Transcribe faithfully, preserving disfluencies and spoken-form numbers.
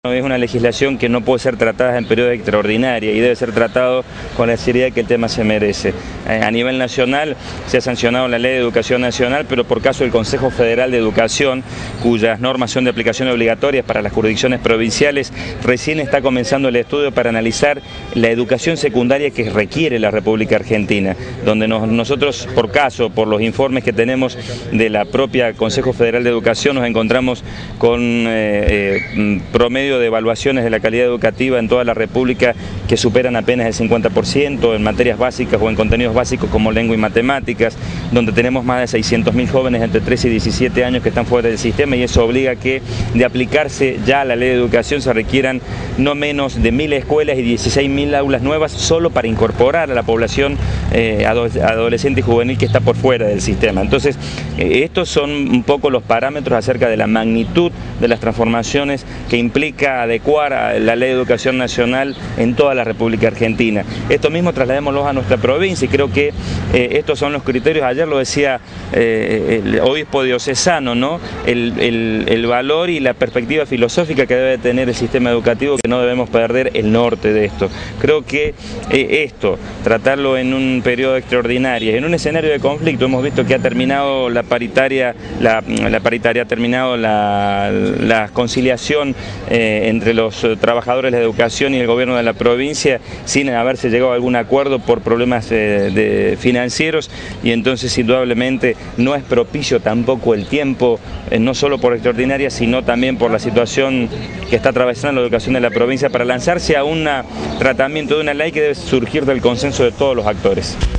Es una legislación que no puede ser tratada en periodo extraordinario y debe ser tratado con la seriedad que el tema se merece. Eh, a nivel nacional se ha sancionado la Ley de Educación Nacional, pero por caso el Consejo Federal de Educación, cuyas normas son de aplicación obligatoria para las jurisdicciones provinciales, recién está comenzando el estudio para analizar la educación secundaria que requiere la República Argentina, donde nos, nosotros, por caso, por los informes que tenemos de la propia Consejo Federal de Educación, nos encontramos con eh, eh, promedio de evaluaciones de la calidad educativa en toda la República que superan apenas el cincuenta por ciento en materias básicas o en contenidos básicos como lengua y matemáticas, donde tenemos más de seiscientos mil jóvenes entre trece y diecisiete años que están fuera del sistema, y eso obliga a que de aplicarse ya la Ley de Educación se requieran no menos de mil escuelas y dieciséis mil aulas nuevas solo para incorporar a la población eh, adolescente y juvenil que está por fuera del sistema. Entonces, eh, estos son un poco los parámetros acerca de la magnitud de las transformaciones que implica adecuar a la Ley de Educación Nacional en toda la República Argentina. Esto mismo trasladémoslo a nuestra provincia y creo que eh, estos son los criterios. Ayer lo decía eh, el obispo diocesano, ¿no? El, el, el valor y la perspectiva filosófica que debe tener el sistema educativo, que no debemos perder el norte de esto. Creo que eh, esto, tratarlo en un periodo extraordinario, en un escenario de conflicto. Hemos visto que ha terminado la paritaria, la, la paritaria ha terminado la, la conciliación eh, entre los trabajadores de educación y el gobierno de la provincia sin haberse llegado a algún acuerdo por problemas eh, de financieros, y entonces indudablemente no es propicio tampoco el tiempo, eh, no solo por extraordinaria, sino también por la situación que está atravesando la educación de la provincia, para lanzarse a un tratamiento de una ley que debe surgir del consenso de todos los actores.